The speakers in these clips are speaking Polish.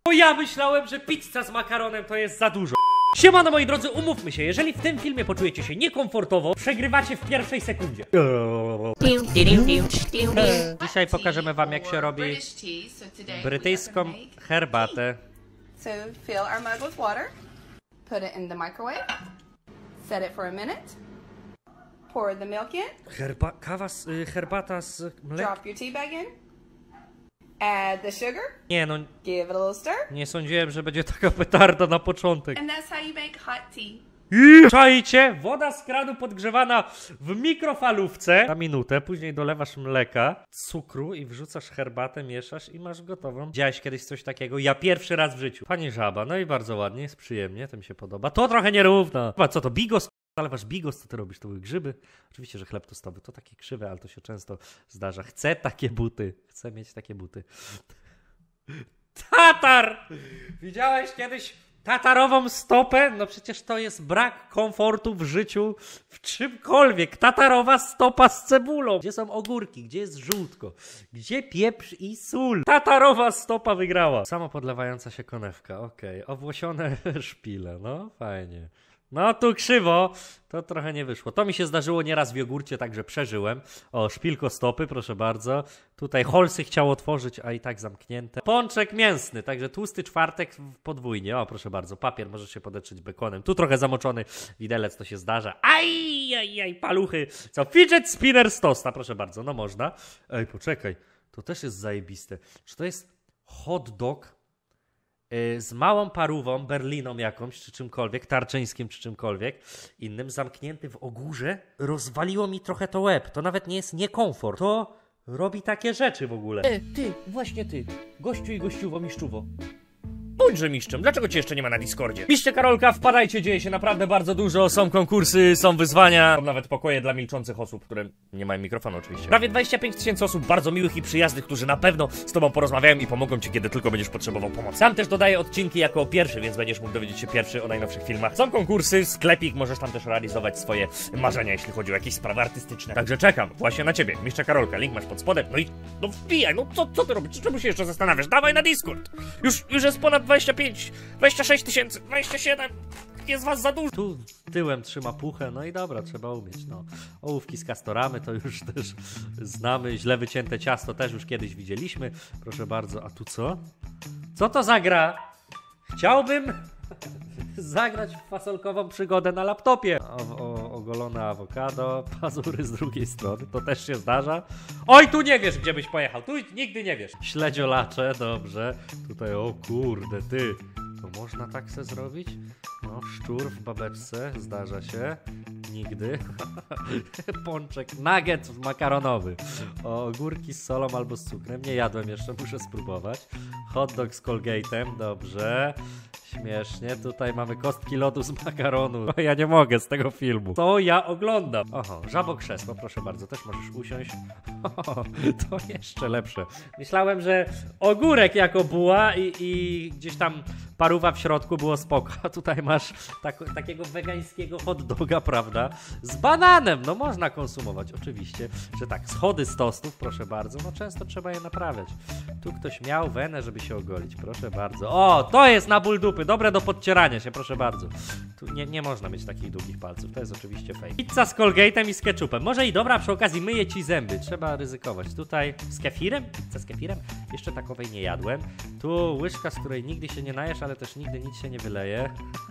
Bo ja myślałem, że pizza z makaronem to jest za dużo. Siemano moi drodzy, umówmy się, jeżeli w tym filmie poczujecie się niekomfortowo, przegrywacie w pierwszej sekundzie. Dzisiaj pokażemy wam, jak się robi brytyjską herbatę. So fill our mug with water, put it in the microwave, set it for a minute, pour the milk in, Herbata z mlekiem. drop your tea bag in, add the sugar, Nie no, give it a little stir, nie sądziłem, że będzie taka petarda na początek. and that's how you make hot tea. Czajcie, woda z kranu podgrzewana w mikrofalówce na minutę, później dolewasz mleka, cukru i wrzucasz herbatę, mieszasz i masz gotową. Widziałeś kiedyś coś takiego? Ja pierwszy raz w życiu. Pani żaba, no i bardzo ładnie, jest przyjemnie, to mi się podoba. To trochę nierówno. Co to, bigos? Nalewasz bigos, co ty robisz? To były grzyby? Oczywiście, że chleb tostowy to takie krzywe, ale to się często zdarza. Chcę takie buty. Chcę mieć takie buty. Tatar! Widziałeś kiedyś tatarową stopę? No przecież to jest brak komfortu w życiu, w czymkolwiek. Tatarowa stopa z cebulą. Gdzie są ogórki? Gdzie jest żółtko? Gdzie pieprz i sól? Tatarowa stopa wygrała. Samo podlewająca się konewka, okej. Owłosione szpile, no fajnie. No tu krzywo, to trochę nie wyszło. To mi się zdarzyło nieraz w jogurcie, także przeżyłem. O, szpilko stopy, proszę bardzo. Tutaj Holsy chciał otworzyć, a i tak zamknięte. Pączek mięsny, także tłusty czwartek podwójnie. O, proszę bardzo, papier, możesz się podetrzeć bekonem. Tu trochę zamoczony widelec, to się zdarza. Aj, paluchy. Co, fidget spinner z tosta, proszę bardzo, no można. Ej, poczekaj, to też jest zajebiste. Czy to jest hot dog z małą parówą, berliną jakąś, czy czymkolwiek, tarczyńskim, czy czymkolwiek innym, zamknięty w ogórze? Rozwaliło mi trochę to łeb. To nawet nie jest niekomfort. To robi takie rzeczy w ogóle. Ty, właśnie ty, gościu i gościuwo, miszczuwo. Bądźże mistrzem, dlaczego cię jeszcze nie ma na Discordzie? Piszcie Karolka, wpadajcie, dzieje się naprawdę bardzo dużo, są konkursy, są wyzwania, są nawet pokoje dla milczących osób, które nie mają mikrofonu oczywiście. Prawie 25 000 osób bardzo miłych i przyjaznych, którzy na pewno z tobą porozmawiają i pomogą ci, kiedy tylko będziesz potrzebował pomocy. Sam też dodaję odcinki jako pierwszy, więc będziesz mógł dowiedzieć się pierwszy o najnowszych filmach. Są konkursy, sklepik, możesz tam też realizować swoje marzenia, jeśli chodzi o jakieś sprawy artystyczne. Także czekam właśnie na ciebie, mistrza Karolka, link masz pod spodem, no i no wbijaj, no co ty robisz, czemu się jeszcze zastanawiasz? Dawaj na Discord! Już jest ponad 25, 26 tysięcy, 27, jest was za dużo. Tu tyłem trzyma puchę, no i dobra, trzeba umieć, no. Ołówki z kastoramy to już też znamy, źle wycięte ciasto też już kiedyś widzieliśmy, proszę bardzo. A tu co? Co to za gra? Chciałbym zagrać w fasolkową przygodę na laptopie. Ogolone awokado, pazury z drugiej strony, to też się zdarza. Oj, tu nie wiesz, gdzie byś pojechał, tu nigdy nie wiesz. Śledziolacze, dobrze. Tutaj, o kurde, ty. To można tak se zrobić? No, szczur w babeczce, zdarza się. Nigdy. Pączek, nugget makaronowy. O, ogórki z solą albo z cukrem. Nie jadłem jeszcze, muszę spróbować. Hot dog z Colgate'em, dobrze. Śmiesznie, tutaj mamy kostki lodu z makaronu. Ja nie mogę z tego filmu. To ja oglądam. Oho, żabokrzesło, proszę bardzo, też możesz usiąść. To jeszcze lepsze. Myślałem, że ogórek jako buła i gdzieś tam paruwa w środku było spoko. A tutaj masz takiego wegańskiego hot doga, prawda? Z bananem, no można konsumować, oczywiście, że tak. Schody z tostów, proszę bardzo, no często trzeba je naprawiać. Tu ktoś miał wenę, żeby się ogolić, proszę bardzo. O, to jest na ból dupy, dobre do podcierania się, proszę bardzo. Tu nie można mieć takich długich palców, to jest oczywiście fake. Pizza z Colgate'em i z ketchupem. Może i dobra, przy okazji myję ci zęby, trzeba ryzykować. Tutaj z kefirem? Pizza z kefirem? Jeszcze takowej nie jadłem. Tu łyżka, z której nigdy się nie najesz, ale też nigdy nic się nie wyleje.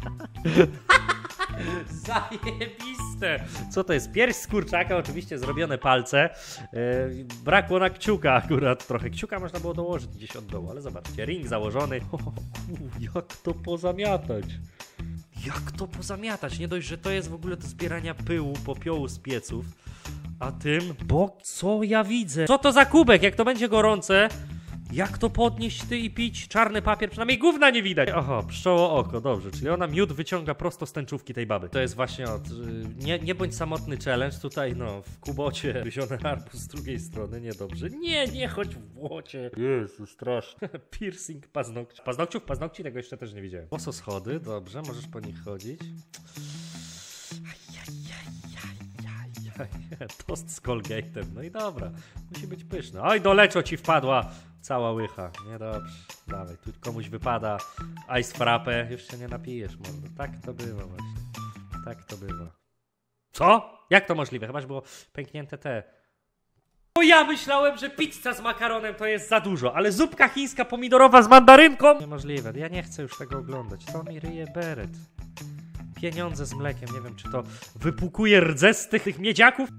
Zajebiste! Co to jest? Pierś z kurczaka, oczywiście zrobione palce. Brakło na kciuka akurat trochę. Kciuka można było dołożyć gdzieś od dołu, ale zobaczcie, ring założony. Jak to pozamiatać? Jak to pozamiatać? Nie dość, że to jest w ogóle do zbierania pyłu, popiołu z pieców. A tym, bo co ja widzę? Co to za kubek? Jak to będzie gorące? Jak to podnieść ty i pić? Czarny papier, przynajmniej gówna nie widać. Oho, pszczoło oko, dobrze, czyli ona miód wyciąga prosto z tęczówki tej baby. To jest właśnie nie bądź samotny challenge, tutaj no, w kubocie gryziony arbuz z drugiej strony, niedobrze. Nie chodź w błocie. Jezu, strasznie. Piercing paznokci. Paznokci tego jeszcze też nie widziałem. Boso schody, dobrze, możesz po nich chodzić. Tost z Colgate'em, no i dobra, musi być pyszny. Oj, do leczo ci wpadła cała łycha. Niedobrze. Dawaj, tu komuś wypada ice frappe. Już się nie napijesz, mordo. Tak to bywa właśnie. Tak to bywa. Co? Jak to możliwe? Chyba, że było pęknięte te... Bo ja myślałem, że pizza z makaronem to jest za dużo, ale zupka chińska pomidorowa z mandarynką? Niemożliwe. Ja nie chcę już tego oglądać. To mi ryje beret. Pieniądze z mlekiem. Nie wiem, czy to wypłukuje rdze z tych miedziaków?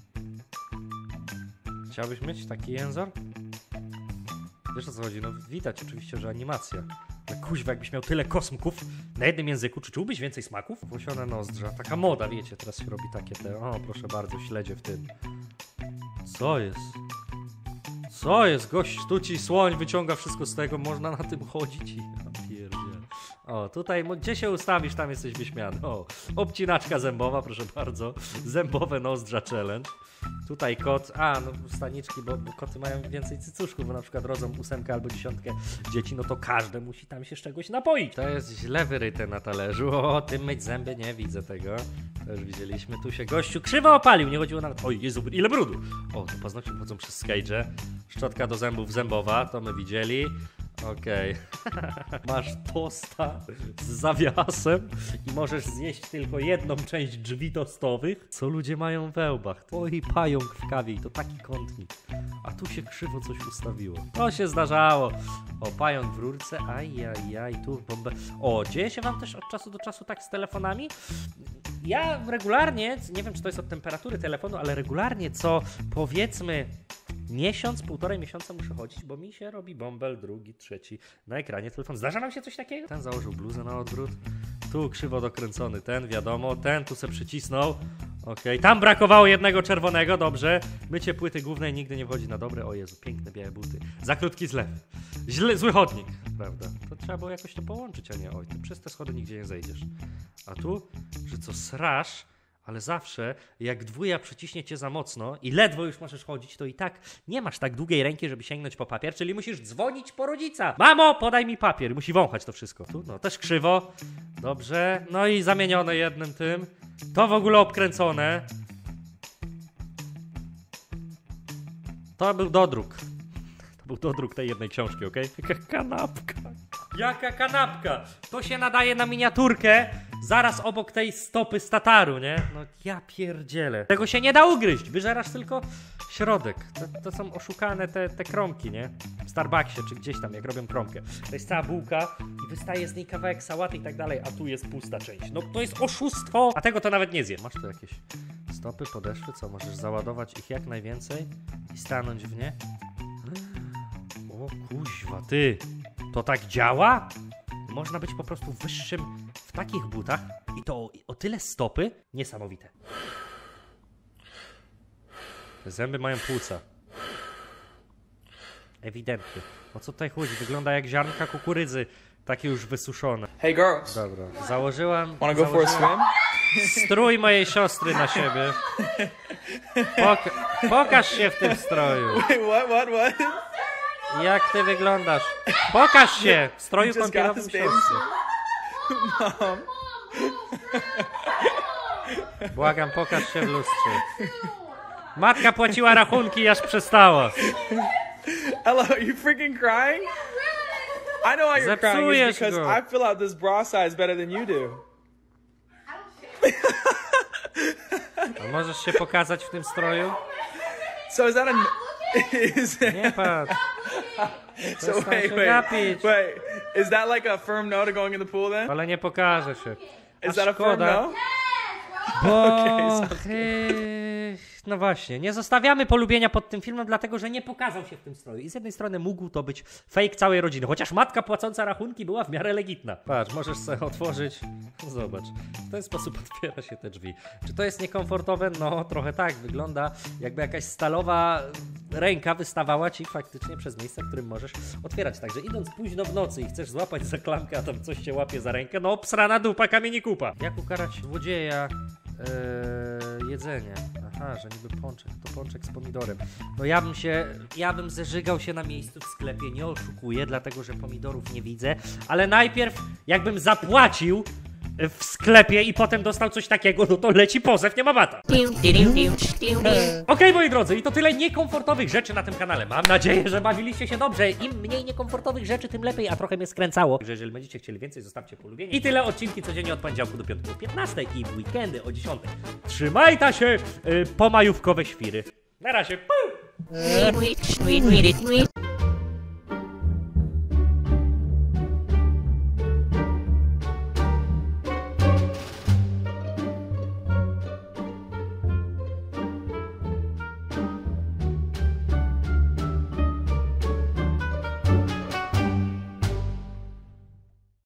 Chciałbyś mieć taki jęzor? Wiesz, o co chodzi? No widać oczywiście, że animacja. Ale kuźwa, jakbyś miał tyle kosmków na jednym języku, czy czułbyś więcej smaków? Włosione nozdrza. Taka moda, wiecie, teraz się robi takie te... O, proszę bardzo, śledzie w tym. Co jest? Co jest? Gość sztuci, słoń wyciąga wszystko z tego, można na tym chodzić i... Ja pierdzielę. O, tutaj, gdzie się ustawisz, tam jesteś wyśmiany. O, obcinaczka zębowa, proszę bardzo. Zębowe nozdrza challenge. Tutaj kot, no staniczki, bo koty mają więcej cycuszków, bo na przykład rodzą 8 albo 10 dzieci, no to każdy musi tam się z czegoś napoić. To jest źle wyryte na talerzu, tym myć zęby, nie widzę tego. To już widzieliśmy, tu się gościu krzywo opalił, nie chodziło nawet, oj Jezu, ile brudu. O, tu paznokcie wchodzą przez skage'e, szczotka do zębów zębowa, to my widzieli. Okej. Masz tosta z zawiasem i możesz zjeść tylko jedną część drzwi tostowych. Co ludzie mają we łbach? Oj, pająk w kawie i to taki kątnik. A tu się krzywo coś ustawiło. To się zdarzało. O, pająk w rurce. Ajajaj, tu bombę. O, dzieje się wam też od czasu do czasu tak z telefonami? Ja regularnie, nie wiem czy to jest od temperatury telefonu, ale regularnie co powiedzmy miesiąc, 1,5 miesiąca muszę chodzić, bo mi się robi bąbel, drugi, trzeci na ekranie telefonu. Zdarza nam się coś takiego? Ten założył bluzę na odwrót, tu krzywo dokręcony ten, wiadomo, ten tu se przycisnął. Okej, tam brakowało jednego czerwonego, dobrze. Mycie płyty głównej nigdy nie wchodzi na dobre. O Jezu, piękne białe buty. Za krótki zlew. Zły chodnik, prawda? To trzeba było jakoś to połączyć, a nie oj, ty przez te schody nigdzie nie zejdziesz. A tu, że co srasz, ale zawsze jak dwuja przyciśnie cię za mocno i ledwo już możesz chodzić, to i tak nie masz tak długiej ręki, żeby sięgnąć po papier, czyli musisz dzwonić po rodzica. Mamo, podaj mi papier. Musi wąchać to wszystko. Tu, no też krzywo. Dobrze. No i zamienione jednym tym. To w ogóle obkręcone. To był dodruk. To był dodruk tej jednej książki, okej? Jaka kanapka. Jaka kanapka. To się nadaje na miniaturkę zaraz obok tej stopy z Tataru, nie? No ja pierdzielę. Tego się nie da ugryźć. Wyżerasz tylko środek. To są oszukane te kromki, nie? W Starbucksie czy gdzieś tam, jak robią kromkę. To jest cała bułka i wystaje z niej kawałek sałaty i tak dalej, a tu jest pusta część. No to jest oszustwo, a tego to nawet nie zje. Masz tu jakieś stopy, podeszwy, co? Możesz załadować ich jak najwięcej i stanąć w nie. O kuźwa, ty. To tak działa? Można być po prostu wyższym w takich butach i to o tyle stopy. Niesamowite. Te zęby mają płuca. Ewidentnie. O co tutaj chodzi? Wygląda jak ziarnka kukurydzy. Takie już wysuszone. Hey girls. Dobra. Założyłam Wanna go for a swim? strój mojej siostry na siebie. Pokaż się w tym stroju. Wait, what? Jak ty wyglądasz? Pokaż się w stroju Just got kąpielowym this, baby. siostry. Mom. Błagam, pokaż się w lustrze. Matka płaciła rachunki, aż przestała. Hello, are you freaking crying? I know why you're crying is Zepsujesz because go. I fill out this bra size better than you do. A możesz się pokazać w tym stroju? So is that a... Is Nie patrz. so Przestań wait, się wait, gapić. wait. Is that like a firm no to going in the pool then? Ale nie pokaże się. Is that a firm szkoda. no? Bo... Okay, No właśnie, nie zostawiamy polubienia pod tym filmem, dlatego że nie pokazał się w tym stroju. I z jednej strony mógł to być fake całej rodziny, chociaż matka płacąca rachunki była w miarę legitna. Patrz, możesz sobie otworzyć. Zobacz, w ten sposób otwiera się te drzwi. Czy to jest niekomfortowe? No, trochę tak. Wygląda jakby jakaś stalowa ręka wystawała ci faktycznie przez miejsce, w którym możesz otwierać. Także idąc późno w nocy i chcesz złapać za klamkę, a tam coś cię łapie za rękę, no obsrana dupa, kamieni kupa. Jak ukarać złodzieja? Jedzenie. Aha, że niby pączek. To pączek z pomidorem. No ja bym zeżygał się na miejscu w sklepie, nie oszukuję, dlatego że pomidorów nie widzę, ale najpierw jakbym zapłacił w sklepie i potem dostał coś takiego, no to leci pozew, nie ma bata. Okej, moi drodzy, i to tyle niekomfortowych rzeczy na tym kanale. Mam nadzieję, że bawiliście się dobrze. Im mniej niekomfortowych rzeczy, tym lepiej, a trochę mnie skręcało. Także jeżeli będziecie chcieli więcej, zostawcie polubienie. I tyle odcinki codziennie od poniedziałku do piątku o 15 i w weekendy o 10. Trzymajta się, pomajówkowe świry. Na razie.